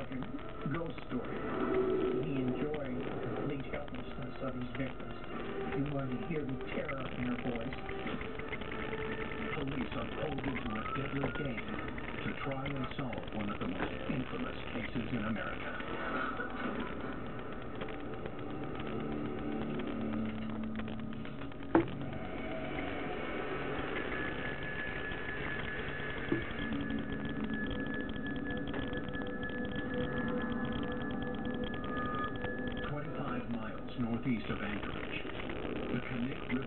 like a ghost story. He enjoyed the helplessness of his victims. He wanted to hear the terror in her voice. Police are pulled into a deadly game to try and solve one of the most infamous cases in America. Northeast of Anchorage, the Connect